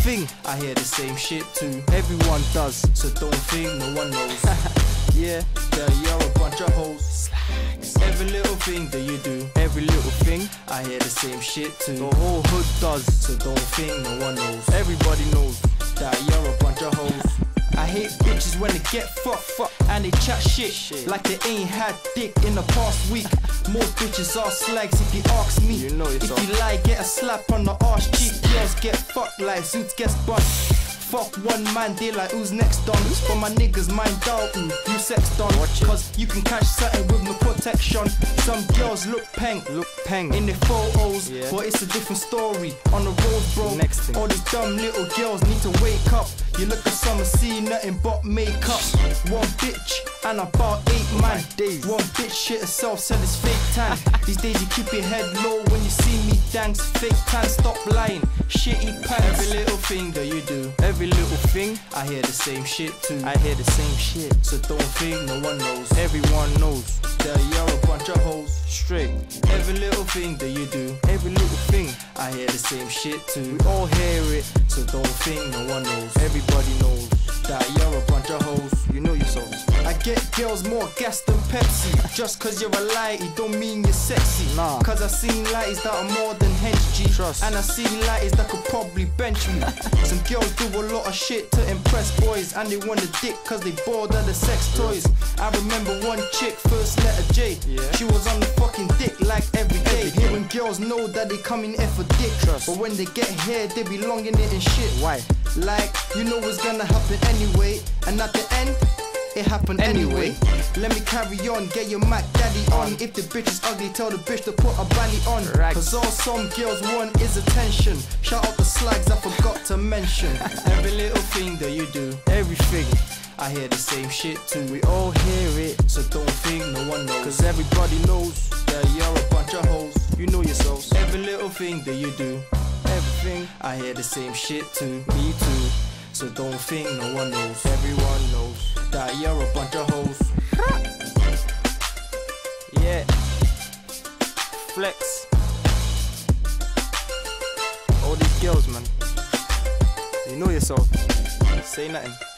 thing, I hear the same shit too. Everyone does, so don't think no one knows. Yeah, that you're a bunch of hoes. Every little thing that you do, every little thing, I hear the same shit too. The whole hood does, so don't think no one knows. Everybody knows that you're a bunch of hoes. I hate bitches when they get fucked and they chat shit like they ain't had dick in the past week. Most bitches are slags if you ask me. You know yourself. If you lie, get a slap on the arse cheek. Girls get fucked like Zoots gets bust. Fuck one man, they like who's next on. But my niggas mind doubting you sex done. Cause you can catch something with no protection. Some girls look peng in their photos, but it's a different story on the road, bro. Next thing. All these dumb little girls need to wake up. You look at some and see nothing but makeup. One bitch and about 8 man. One bitch shit herself, said it's fake tan. These days you keep your head low when you see me dance. Fake tan, stop lying, shitty pants. Every little thing that you do, every little thing, I hear the same shit too. I hear the same shit, so don't think no one knows. Everyone knows that you're a bunch of hoes. Straight. Every little thing that you do, every little thing, I hear the same shit too. We all hear it, so don't think no one knows. Everybody knows that you're a bunch of hoes. You know yourself. I get girls more gas than Pepsi. Just cause you're a lighty don't mean you're sexy. Nah. Cause I seen lighties that are more than hench G. Trust. And I seen lighties that could probably bench me. Some girls do a lot of shit to impress boys, and they want a dick cause they bored of the sex toys. I remember one chick, first letter J. She was on the fucking dick like every day. Hearing girls know that they come in here for dick. Trust. But when they get here, they be longing it and shit. Why? Like, you know what's gonna happen anyway. And at the end, it happened anyway. Let me carry on, get your Mac Daddy on. If the bitch is ugly, tell the bitch to put a banny on. Cause all some girls want is attention. Shout out the slags I forgot to mention. Every little thing that you do, everything, I hear the same shit too. We all hear it, so don't think no one knows. Cause everybody knows that you're a bunch of hoes. You know yourselves. Every little thing that you do, everything, I hear the same shit too. Me too. So don't think no one knows. Everyone knows that you're a bunch of hoes. Yeah. Flex. All these girls, man. You know yourself. Say nothing.